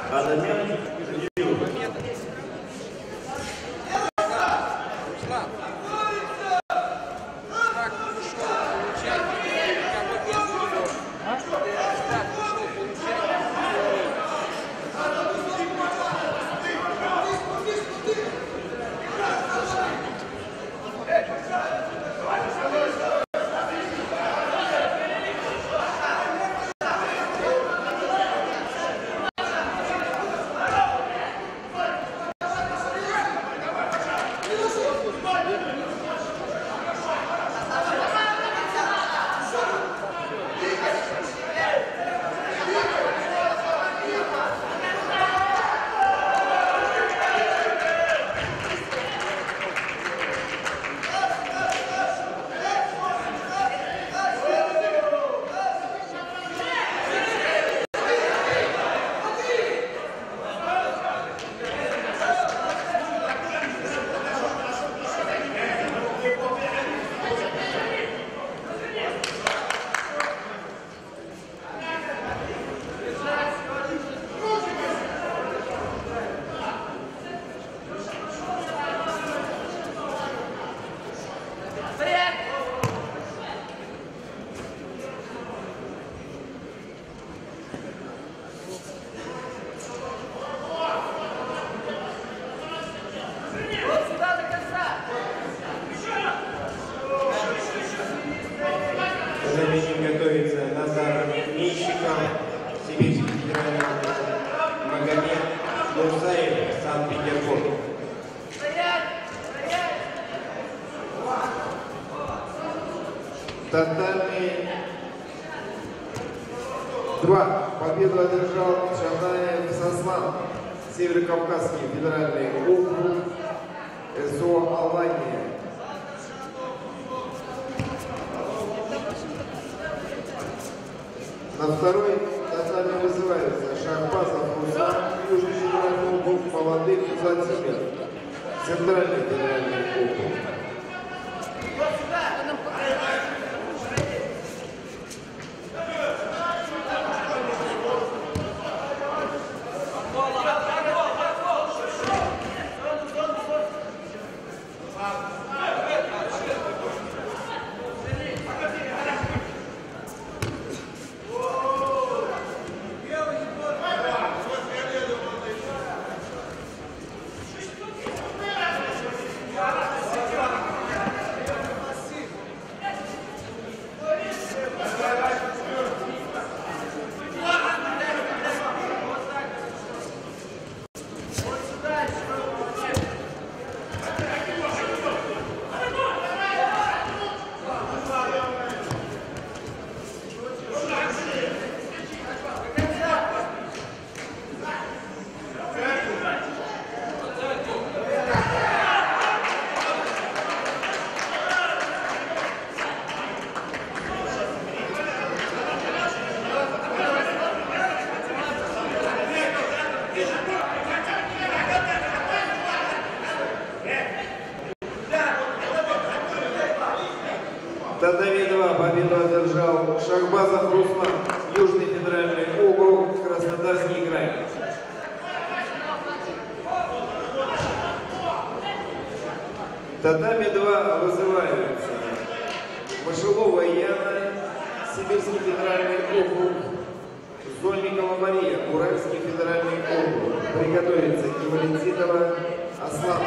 Адамян Юрий. Готовится Назар Мищиков, Сибирский федеральный Магомед Мурзаев, Санкт-Петербург. Татами 2. Победу одержал Шанаев Сослан, Северокавказский федеральный округ, СО Алания. На второй татами вызывается Шахбазов Руслан, Южный федеральный округ, молодых Владимир, Центральный федеральный округ. Татами 2. Победу одержал Шахбазов Руслан, Южный федеральный округ, Краснодарский край. Татами 2 вызываются Машилова Яна, Сибирский федеральный округ, Зольникова Мария, Уральский федеральный округ. Приготовиться Валентинова Аслана.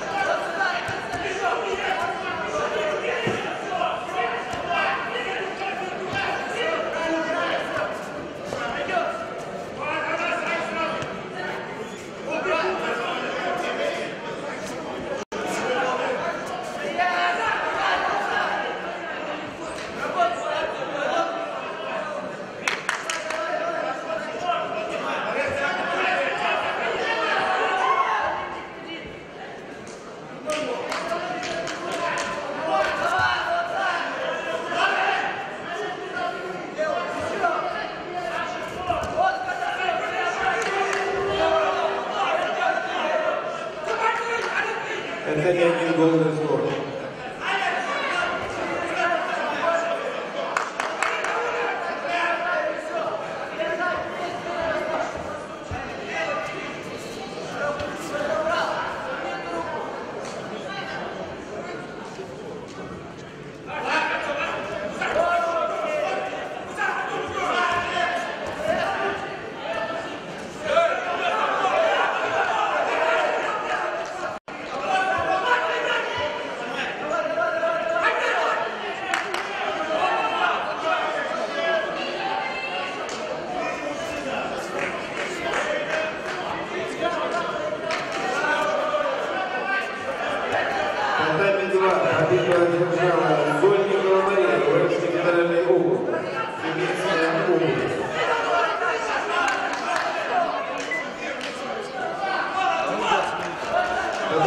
Это не один голден скор.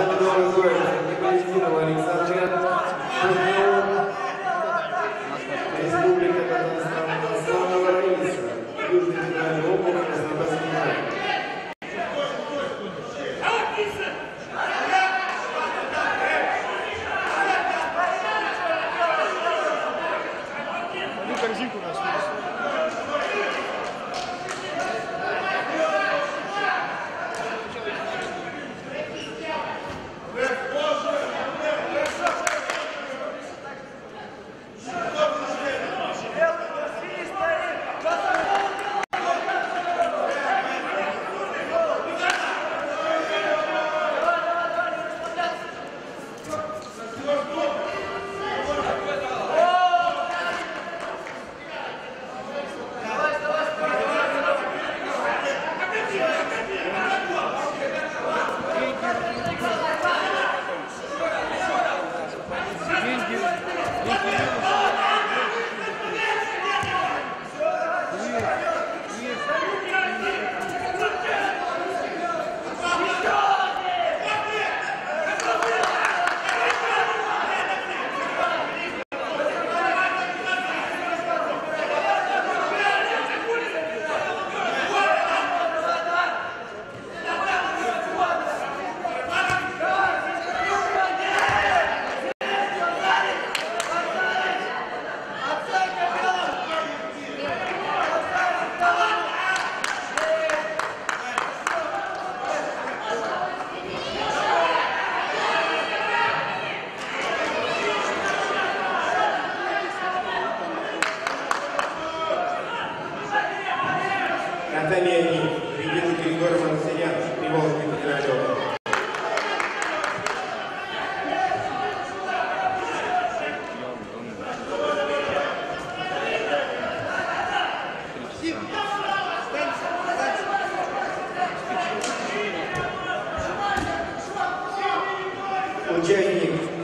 Катание называется Непалестинова Александра, чемпион Республика Татарстан, Асланова Раиса, Южный федеральный округ, Краснодарский край. Корзинку у нас. Катание 1. Регина Григорьевна Синян, Приволжский федеральный округ. Участник